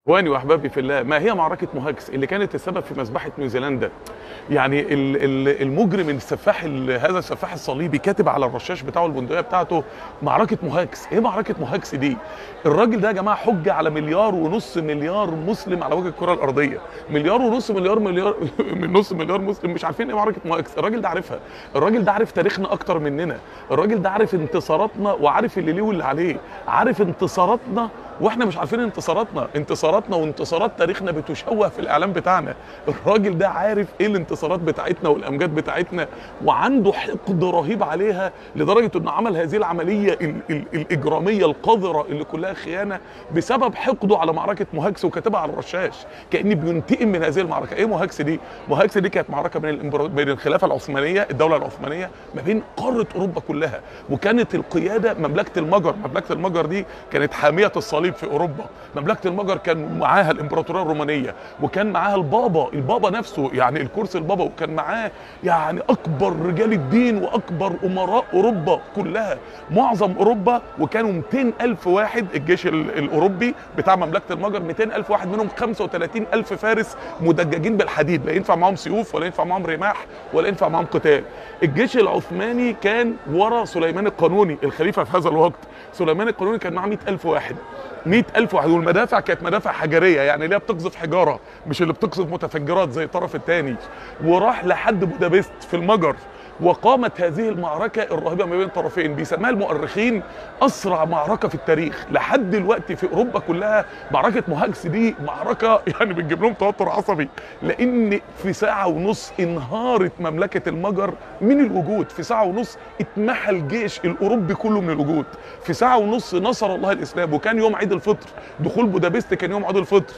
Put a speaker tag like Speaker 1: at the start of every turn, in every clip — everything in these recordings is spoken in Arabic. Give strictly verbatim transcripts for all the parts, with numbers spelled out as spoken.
Speaker 1: اخواني واحبابي في الله، ما هي معركه مهاجس اللي كانت السبب في مذبحه نيوزيلندا؟ يعني ال- ال- المجرم السفاح ال- هذا السفاح الصليبي كاتب على الرشاش بتاعه البندقيه بتاعته معركه مهاجس. ايه معركه مهاجس دي؟ الراجل ده يا جماعه حجه على مليار ونص مليار مسلم على وجه الكره الارضيه. مليار ونص مليار مليار من نص مليار مسلم مش عارفين ايه معركه مهاجس. الراجل ده عارفها. الراجل ده عارف تاريخنا اكتر مننا. الراجل ده عارف انتصاراتنا وعارف اللي ليه واللي عليه. عارف انتصاراتنا واحنا مش عارفين انتصاراتنا. انتصاراتنا وانتصارات تاريخنا بتشوه في الاعلام بتاعنا. الراجل ده عارف ايه الانتصارات بتاعتنا والامجاد بتاعتنا، وعنده حقد رهيب عليها لدرجه انه عمل هذه العمليه ال ال الاجراميه القذره اللي كلها خيانه بسبب حقده على معركه مهاجس، وكاتبها على الرشاش كأنه بينتقم من هذه المعركه. ايه مهاجس دي؟ مهاجس دي كانت معركه بين الإمبرا... بين الخلافه العثمانيه، الدوله العثمانيه، ما بين قاره اوروبا كلها، وكانت القياده مملكه المجر. مملكه المجر دي كانت حاميه الصليب في اوروبا. مملكه المجر كان معاها الامبراطوريه الرومانيه، وكان معاها البابا، البابا نفسه يعني الكرسي البابا، وكان معاه يعني اكبر رجال الدين واكبر امراء اوروبا كلها، معظم اوروبا. وكانوا مئتين الف واحد، الجيش الاوروبي بتاع مملكه المجر مئتين الف واحد، منهم خمسة وثلاثين الف فارس مدججين بالحديد، لا ينفع معاهم سيوف ولا ينفع معاهم رماح ولا ينفع معاهم قتال. الجيش العثماني كان ورا سليمان القانوني الخليفه في هذا الوقت. سليمان القانوني كان معاه مئة الف واحد، مئة الف واحد، والمدافع كانت مدافع حجريه، يعني اللي هي بتقذف حجاره مش اللي بتقذف متفجرات زي الطرف الثاني. وراح لحد بودابست في المجر، وقامت هذه المعركه الرهيبه ما بين الطرفين، بيسميها المؤرخين اسرع معركه في التاريخ لحد دلوقتي في اوروبا كلها. معركه مهاجس دي معركه يعني بتجيب لهم توتر عصبي، لان في ساعه ونص انهارت مملكه المجر من الوجود. في ساعه ونص اتمحى الجيش الاوروبي كله من الوجود. في ساعه ونص نصر الله الاسلام، وكان يوم عيد الفطر. دخول بودابست كان يوم عيد الفطر،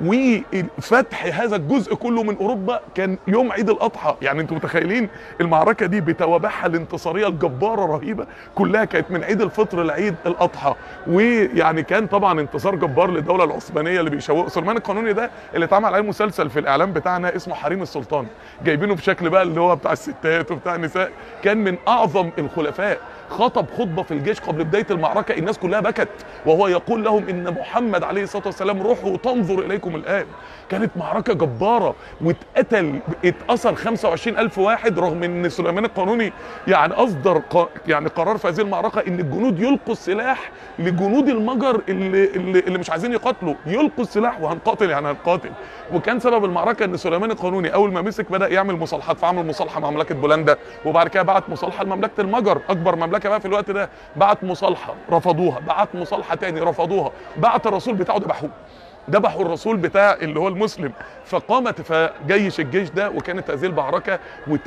Speaker 1: وفتح هذا الجزء كله من اوروبا كان يوم عيد الاضحى. يعني انتم متخيلين المعركه دي بتوابعها الانتصاريه الجباره رهيبه كلها كانت من عيد الفطر لعيد الاضحى. ويعني كان طبعا انتصار جبار للدوله العثمانيه اللي بيشوقوا. سليمان القانوني ده اللي اتعمل عليه مسلسل في الاعلام بتاعنا اسمه حريم السلطان، جايبينه بشكل بقى اللي هو بتاع الستات وبتاع النساء. كان من اعظم الخلفاء، خطب خطبه في الجيش قبل بدايه المعركه، الناس كلها بكت وهو يقول لهم ان محمد عليه الصلاه والسلام روحوا تنظر اليكم الان. كانت معركه جباره، واتقتل اتأثر خمسة وعشرين الف واحد، رغم ان سليمان القانوني يعني اصدر ق... يعني قرار في هذه المعركه ان الجنود يلقوا السلاح لجنود المجر اللي اللي, اللي مش عايزين يقاتلوا، يلقوا السلاح وهنقاتل يعني هنقاتل. وكان سبب المعركه ان سليمان القانوني اول ما مسك بدا يعمل مصالحات، فعمل مصالحه مع مملكه بولندا، وبعد كده بعت مصالحه لمملكه المجر اكبر مملكه بقى في الوقت ده، بعت مصالحه رفضوها، بعت مصالحه تاني رفضوها، بعت الرسول بتاعه ذبحوه، ذبحوا الرسول بتاع اللي هو المسلم. فقامت فجيش الجيش ده، وكانت هذه المعركه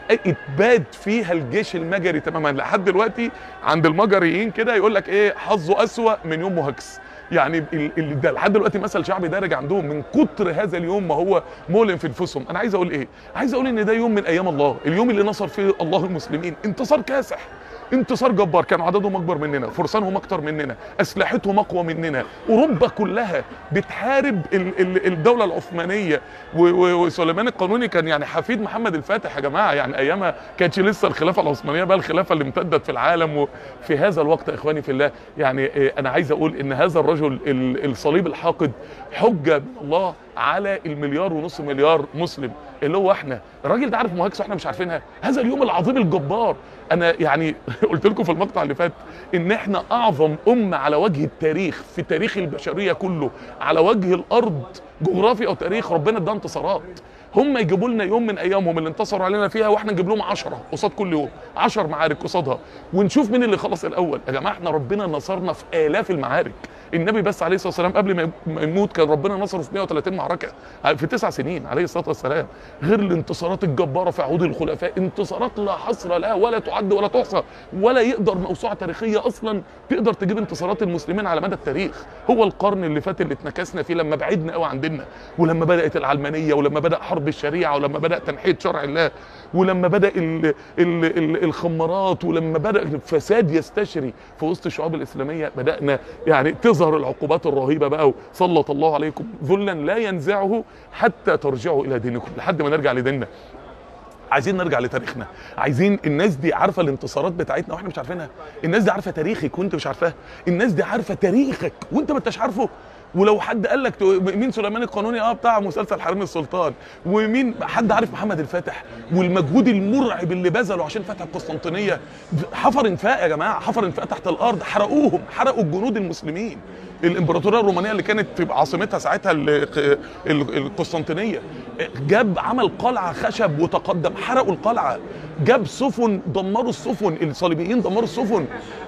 Speaker 1: واتباد فيها الجيش المجري تماما. لحد دلوقتي عند المجريين كده يقول لك ايه، حظه اسوأ من يوم مهاجس. يعني اللي ده لحد دلوقتي مثل شعبي دارج عندهم من كتر هذا اليوم ما هو مؤلم في نفوسهم. انا عايز اقول ايه؟ عايز اقول ان ده يوم من ايام الله، اليوم اللي نصر فيه الله المسلمين انتصار كاسح، انتصار جبار. كان عددهم اكبر مننا، فرسانهم اكتر مننا، اسلحتهم اقوى مننا، اوروبا كلها بتحارب ال ال الدوله العثمانيه. وسليمان القانوني كان يعني حفيد محمد الفاتح يا جماعه، يعني ايامها كانتش لسه الخلافه العثمانيه بقى الخلافه اللي امتدت في العالم. وفي هذا الوقت اخواني في الله، يعني انا عايز اقول ان هذا الرجل الصليب الحاقد حجه من الله على المليار ونص مليار مسلم اللي هو احنا. الراجل ده عارف مهاجس واحنا مش عارفينها. هذا اليوم العظيم الجبار، انا يعني قلت لكم في المقطع اللي فات ان احنا اعظم امه على وجه التاريخ، في تاريخ البشريه كله على وجه الارض، جغرافيا او تاريخ، ربنا ادى انتصارات. هم يجيبوا لنا يوم من ايامهم اللي انتصروا علينا فيها، واحنا نجيب لهم عشرة قصاد كل يوم، عشر معارك قصادها، ونشوف مين اللي خلص الاول. يا جماعه احنا ربنا نصرنا في الاف المعارك. النبي بس عليه الصلاه والسلام قبل ما يموت كان ربنا نصره في مئة وثلاثين معركه في تسع سنين عليه الصلاه والسلام، غير الانتصارات الجباره في عهود الخلفاء، انتصارات لا حصر لها ولا تعد ولا تحصى، ولا يقدر موسوعه تاريخيه اصلا تقدر تجيب انتصارات المسلمين على مدى التاريخ. هو القرن اللي فات اللي اتنكسنا فيه لما بعدنا قوي عن ديننا، ولما بدات العلمانيه، ولما بدا حرب الشريعه، ولما بدا تنحيط شرع الله، ولما بدا ال ال ال الخمارات، ولما بدا الفساد يستشري في وسط الشعوب الاسلاميه، بدانا يعني تظهر العقوبات الرهيبه بقى. وسلط الله عليكم ذلا لا ينزعه حتى ترجعوا الى دينكم، لحد ما نرجع لديننا. عايزين نرجع لتاريخنا، عايزين الناس دي عارفه الانتصارات بتاعتنا واحنا مش عارفينها، الناس دي عارفه تاريخك وانت مش عارفاها، الناس دي عارفه تاريخك وانت ما انتش عارفه. ولو حد قال لك مين سليمان القانوني؟ اه بتاع مسلسل حريم السلطان. ومين حد عارف محمد الفاتح والمجهود المرعب اللي بذله عشان فتح القسطنطينيه؟ حفر انفاق يا جماعه، حفر انفاق تحت الارض، حرقوهم، حرقوا الجنود المسلمين. الامبراطوريه الرومانيه اللي كانت عاصمتها ساعتها القسطنطينيه، جاب عمل قلعه خشب وتقدم، حرقوا القلعه. جاب سفن، دمروا السفن، الصليبيين دمروا السفن.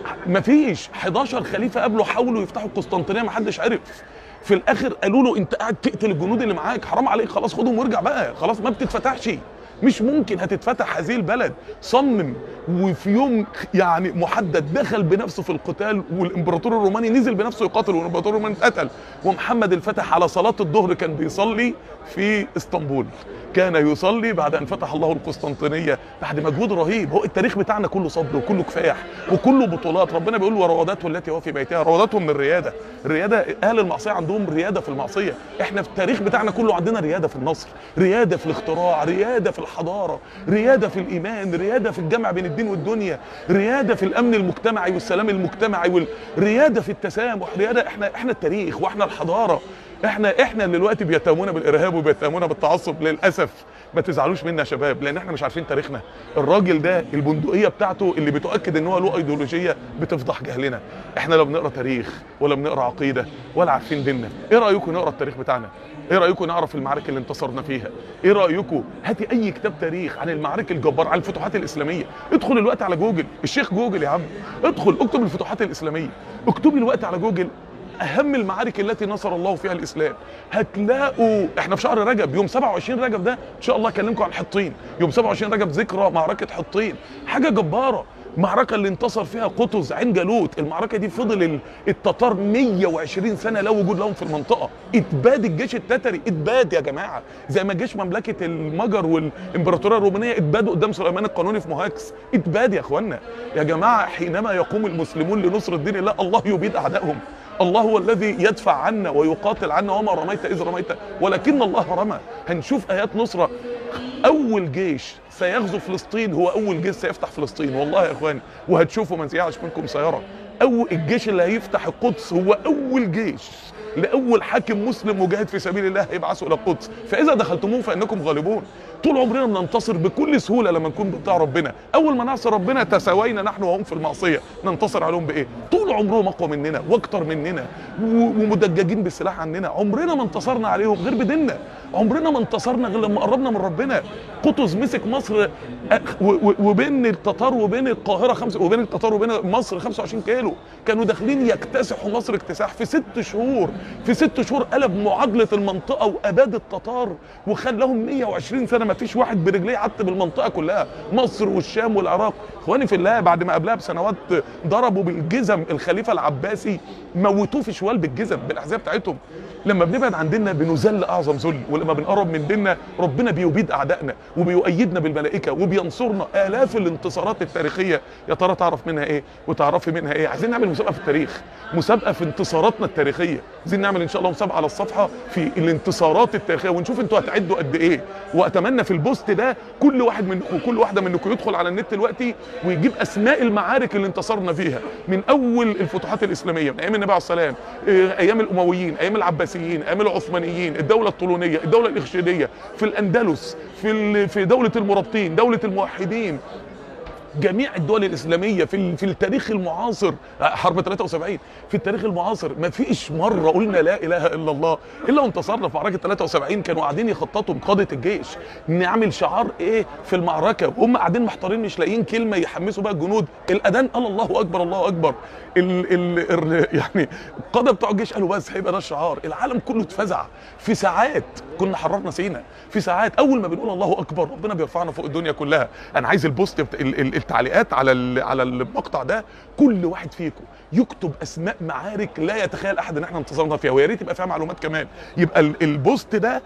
Speaker 1: مفيش حداشر خليفه قبله حاولوا يفتحوا القسطنطينيه، ما حدش عرف. في الاخر قالوا له انت قاعد تقتل الجنود اللي معاك، حرام عليك، خلاص خدهم وارجع بقى، خلاص ما بتتفتحش، مش ممكن هتتفتح هذه البلد. صمم، وفي يوم يعني محدد دخل بنفسه في القتال، والامبراطور الروماني نزل بنفسه يقاتل، والامبراطور الروماني اتقتل. ومحمد الفاتح على صلاه الظهر كان بيصلي في اسطنبول، كان يصلي بعد ان فتح الله القسطنطينيه بعد مجهود رهيب. هو التاريخ بتاعنا كله صبر وكله كفاح وكله بطولات. ربنا بيقول وراودته التي هو في بيتها، راودته من الرياده. الرياده اهل المعصيه عندهم رياده في المعصيه، احنا في التاريخ بتاعنا كله عندنا رياده في النصر، رياده في الاختراع، رياده في الحضاره، رياده في الايمان، رياده في الجمع بين الدين والدنيا، رياده في الامن المجتمعي والسلام المجتمعي، والرياده في التسامح، رياده. احنا احنا التاريخ واحنا الحضاره. احنا احنا اللي دلوقتي بيتهمونا بالارهاب وبيتهمونا بالتعصب. للاسف ما تزعلوش منا يا شباب، لان احنا مش عارفين تاريخنا. الراجل ده البندقيه بتاعته اللي بتؤكد ان هو له ايديولوجيه بتفضح جهلنا. احنا لا بنقرا تاريخ ولا بنقرا عقيده ولا عارفين ديننا. ايه رايكم نقرا التاريخ بتاعنا؟ ايه رايكم نعرف المعارك اللي انتصرنا فيها؟ ايه رايكم هاتي اي كتاب تاريخ عن المعارك الجباره، عن الفتوحات الاسلاميه. ادخل الوقت على جوجل، الشيخ جوجل يا عم، ادخل اكتب الفتوحات الاسلاميه، اكتبي الوقت على جوجل اهم المعارك التي نصر الله فيها الاسلام. هتلاقوا احنا في شهر رجب، يوم سبعة وعشرين رجب ده ان شاء الله اكلمكم عن حطين. يوم سبعة وعشرين رجب ذكرى معركه حطين، حاجه جباره. المعركه اللي انتصر فيها قطز عين جالوت. المعركه دي فضل التتار مية وعشرين سنه لا وجود لهم في المنطقه. اتباد الجيش التتري، اتباد يا جماعه، زي ما جيش مملكه المجر والامبراطوريه الرومانيه اتبادوا قدام سليمان القانوني في موهاكس. اتباد يا اخوانا يا جماعه. حينما يقوم المسلمون لنصر الدين الله، الله يبيد اعدائهم. الله هو الذي يدفع عنا ويقاتل عنا، وما رميت اذ رميت ولكن الله رمى. هنشوف ايات نصره. اول جيش سيغزو فلسطين هو اول جيش سيفتح فلسطين، والله يا اخواني، وهتشوفوا من سيعش منكم سيرى. اول الجيش اللي هيفتح القدس هو اول جيش لاول حاكم مسلم مجاهد في سبيل الله هيبعثوا الى القدس. فاذا دخلتموه فانكم غالبون. طول عمرنا بننتصر بكل سهوله لما نكون بتاع ربنا. اول ما نعصي ربنا تساوينا نحن وهم في المعصيه، ننتصر عليهم بايه؟ طول عمرهم اقوى مننا واكتر مننا ومدججين بالسلاح عننا. عمرنا ما انتصرنا عليهم غير بديننا، عمرنا ما انتصرنا غير لما قربنا من ربنا. قطز مسك مصر وبين التتار وبين القاهره خمسة وبين التتار وبين مصر خمسة وعشرين كيلو، كانوا داخلين يكتسحوا مصر اكتساح في ست شهور. في ست شهور قلب معادله المنطقه واباد التتار وخلاهم مية وعشرين سنه ما فيش واحد برجليه عتب المنطقه كلها، مصر والشام والعراق. اخواني في الله، بعد ما قبلها بسنوات ضربوا بالجزم الخليفه العباسي، موتوه في شوال بالجزم بالاحذيه بتاعتهم. لما بنبعد عن ديننا بنذل اعظم ذل، ولما بنقرب من ديننا ربنا بيبيد اعدائنا وبيؤيدنا بالملائكه وبينصرنا. الاف الانتصارات التاريخيه، يا ترى تعرف منها ايه وتعرفي منها ايه؟ عايزين نعمل مسابقه في التاريخ، مسابقه في انتصاراتنا التاريخيه. عايزين نعمل ان شاء الله مسابقه على الصفحه في الانتصارات التاريخيه، ونشوف انتوا هتعدوا قد ايه. واتمنى في البوست ده كل واحد منكم وكل واحده منكم يدخل على النت دلوقتي ويجيب اسماء المعارك اللي انتصرنا فيها من اول الفتوحات الاسلاميه، من ايام النبي عليه السلام، ايام الامويين، ايام العباسيين، ايام العثمانيين، الدوله الطولونيه، الدوله الاخشيديه، في الاندلس، في في دوله المرابطين، دوله الموحدين، جميع الدول الاسلاميه في في التاريخ المعاصر. حرب ثلاثة وسبعين في التاريخ المعاصر ما فيش مره قلنا لا اله الا الله الا وانتصرنا. في معركه ثلاثة وسبعين كانوا قاعدين يخططوا بقاده الجيش نعمل شعار ايه في المعركه، وهم قاعدين محتارين مش لاقيين كلمه يحمسوا بقى الجنود. الاذان قال الله اكبر الله اكبر. ال ال ال يعني القاده بتوع الجيش قالوا بس هيبقى ده الشعار. العالم كله اتفزع في ساعات. كنا حررنا سينا في ساعات. اول ما بنقول الله اكبر ربنا بيرفعنا فوق الدنيا كلها. انا عايز البوست التعليقات على على المقطع ده، كل واحد فيكم يكتب اسماء معارك لا يتخيل احد ان احنا انتصرنا فيها، ويا ريت يبقى فيها معلومات كمان. يبقى البوست ده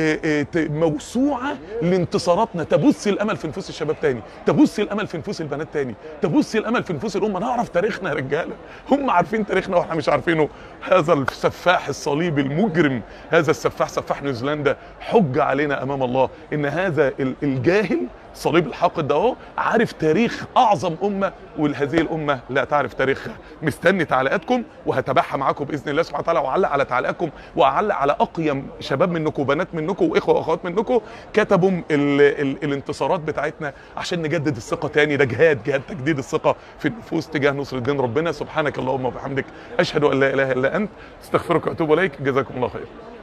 Speaker 1: موسوعه لانتصاراتنا، تبث الامل في نفوس الشباب تاني، تبث الامل في نفوس البنات تاني، تبث الامل في نفوس الامه. نعرف تاريخنا يا رجاله، هم عارفين تاريخنا واحنا مش عارفينه. هذا السفاح الصليبي المجرم، هذا السفاح سفاح نيوزيلندا، حجه علينا امام الله ان هذا الجاهل الصليب الحاقد ده اهو عارف تاريخ اعظم امه، وهذه الامه لا تعرف تاريخها. مستني تعليقاتكم وهتابعها معاكم باذن الله سبحانه وتعالى، واعلق على تعليقاتكم واعلق على اقيم شباب منكم وبنات منكم واخوه واخوات منكم كتبوا ال ال الانتصارات بتاعتنا عشان نجدد الثقه تاني. ده جهاد، جهاد تجديد الثقه في النفوس تجاه نصر دين ربنا. سبحانك اللهم وبحمدك اشهد ان لا اله الا انت استغفرك واتوب اليك. جزاكم الله خير.